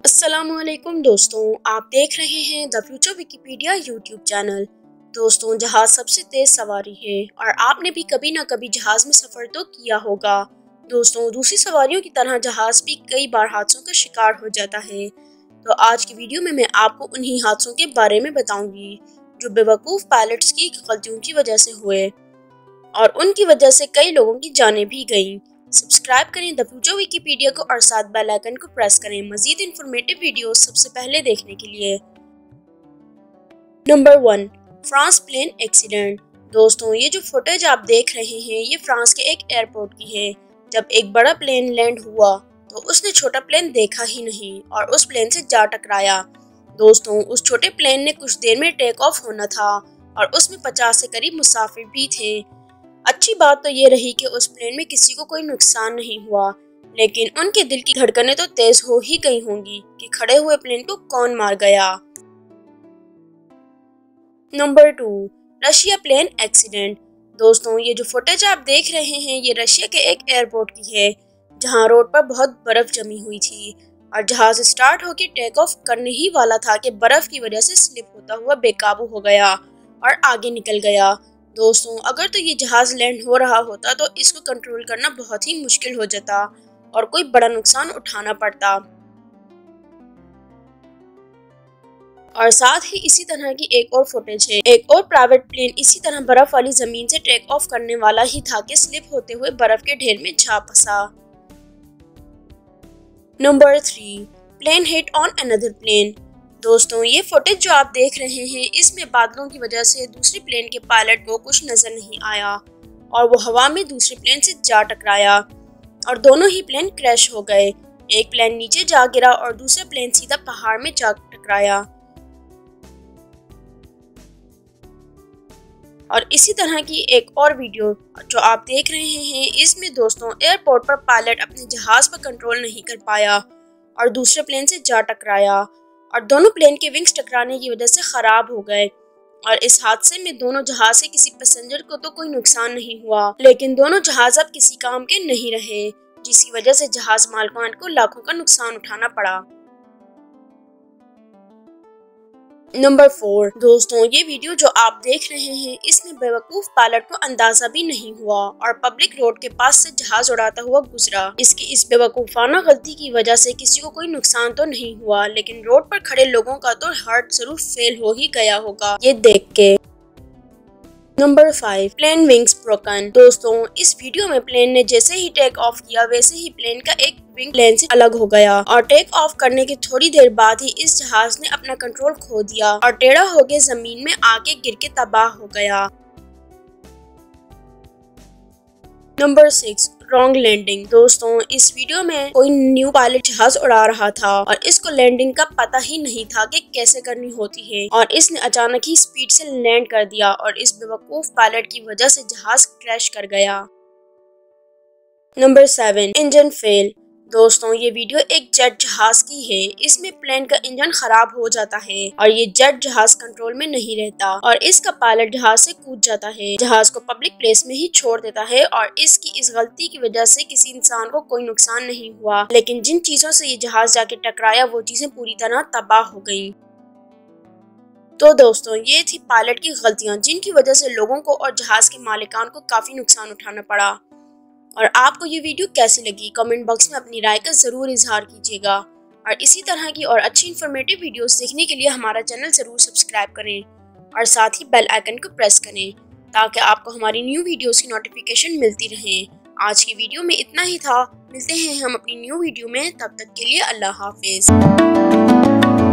अस्सलामुअलैकुम दोस्तों, आप देख रहे हैं the future Wikipedia YouTube channel. दोस्तों, जहाज सबसे तेज सवारी है और आपने भी कभी ना कभी जहाज में सफर तो किया होगा। दोस्तों, दूसरी सवारियों की तरह जहाज भी कई बार हादसों का शिकार हो जाता है। तो आज की वीडियो में मैं आपको उन्हीं हादसों के बारे में बताऊंगी जो बेवकूफ पायलट्स की गलतियों की वजह से हुए और उनकी वजह से कई लोगों की जानें भी गईं। सब्सक्राइब करें द फ्यूचर विकिपीडिया को और साथ बेल आइकन को प्रेस करें मजीद इंफॉर्मेटिव वीडियोस सबसे पहले देखने के लिए। Number 1, France plane accident. दोस्तों, ये जो फुटेज आप देख रहे हैं ये फ्रांस के एक एयरपोर्ट की है। जब एक बड़ा प्लेन लैंड हुआ तो उसने छोटा प्लेन देखा ही नहीं और उस प्लेन से जा टकराया। दोस्तों, उस छोटे प्लेन ने कुछ देर में टेक ऑफ होना था और उसमें 50 से करीब मुसाफिर भी थे। अच्छी बात तो ये रही कि उस प्लेन में किसी को कोई नुकसान नहीं हुआ, लेकिन उनके दिल की धड़कनें तो तेज हो ही गई होंगी कि खड़े हुए प्लेन को कौन मार गया। Number 2, Russia plane accident. दोस्तों, ये जो फुटेज आप देख रहे हैं ये रशिया के एक एयरपोर्ट की है जहां रोड पर बहुत बर्फ जमी हुई थी और जहाज स्टार्ट होकर टेक ऑफ करने ही वाला था कि बर्फ की वजह से स्लिप होता हुआ बेकाबू हो गया और आगे निकल गया। दोस्तों, अगर तो ये जहाज लैंड हो रहा होता तो इसको कंट्रोल करना बहुत ही मुश्किल हो जाता और कोई बड़ा नुकसान उठाना पड़ता। और साथ ही इसी तरह की एक और फुटेज है। एक और प्राइवेट प्लेन इसी तरह बर्फ वाली जमीन से टेक ऑफ करने वाला ही था कि स्लिप होते हुए बर्फ के ढेर में जा फंसा। Number 3, plane hit on another plane. दोस्तों, ये फुटेज जो आप देख रहे हैं इसमें बादलों की वजह से दूसरे प्लेन के पायलट को कुछ नजर नहीं आया और वो हवा में दूसरे प्लेन से जा टकराया और दोनों ही प्लेन क्रैश हो गए। एक प्लेन नीचे जा गिरा और दूसरा प्लेन सीधा पहाड़ में जा टकराया। और इसी तरह की एक और वीडियो जो आप देख रहे हैं इसमें दोस्तों एयरपोर्ट पर पायलट अपने जहाज पर कंट्रोल नहीं कर पाया और दूसरे प्लेन से जा टकराया और दोनों प्लेन के विंग्स टकराने की वजह से खराब हो गए। और इस हादसे में दोनों जहाज से किसी पैसेंजर को तो कोई नुकसान नहीं हुआ, लेकिन दोनों जहाज अब किसी काम के नहीं रहे, जिसकी वजह से जहाज मालकान को लाखों का नुकसान उठाना पड़ा। नंबर 4, दोस्तों, ये वीडियो जो आप देख रहे हैं इसमें बेवकूफ पायलट को अंदाजा भी नहीं हुआ और पब्लिक रोड के पास से जहाज उड़ाता हुआ गुजरा। इसकी इस बेवकूफाना गलती की वजह से किसी को कोई नुकसान तो नहीं हुआ, लेकिन रोड पर खड़े लोगों का तो हार्ट जरूर फेल हो ही गया होगा ये देख के। Number 5, plane wings broken. दोस्तों, इस वीडियो में प्लेन ने जैसे ही टेक ऑफ किया वैसे ही प्लेन का एक विंग प्लेन से अलग हो गया और टेक ऑफ करने के थोड़ी देर बाद ही इस जहाज ने अपना कंट्रोल खो दिया और टेढ़ा होकर जमीन में आके गिर के तबाह हो गया। Number 6, wrong landing. दोस्तों, इस वीडियो में कोई न्यू पायलट जहाज उड़ा रहा था और इसको लैंडिंग का पता ही नहीं था कि कैसे करनी होती है और इसने अचानक ही स्पीड से लैंड कर दिया और इस बेवकूफ पायलट की वजह से जहाज क्रैश कर गया। Number 7, engine fail. दोस्तों, ये वीडियो एक जेट जहाज की है। इसमें प्लेन का इंजन खराब हो जाता है और ये जेट जहाज कंट्रोल में नहीं रहता और इसका पायलट जहाज से कूद जाता है, जहाज को पब्लिक प्लेस में ही छोड़ देता है और इसकी इस गलती की वजह से किसी इंसान को कोई नुकसान नहीं हुआ, लेकिन जिन चीजों से ये जहाज जाके टकराया वो चीजें पूरी तरह तबाह हो गयी। तो दोस्तों, ये थी पायलट की गलतियाँ जिनकी वजह से लोगों को और जहाज के मालिकान को काफी नुकसान उठाना पड़ा। और आपको ये वीडियो कैसी लगी कमेंट बॉक्स में अपनी राय का जरूर इजहार कीजिएगा और इसी तरह की और अच्छी इन्फॉर्मेटिव वीडियोस देखने के लिए हमारा चैनल जरूर सब्सक्राइब करें और साथ ही बेल आइकन को प्रेस करें ताकि आपको हमारी न्यू वीडियोस की नोटिफिकेशन मिलती रहे। आज की वीडियो में इतना ही था। मिलते हैं हम अपनी न्यू वीडियो में, तब तक के लिए अल्लाह हाफिज।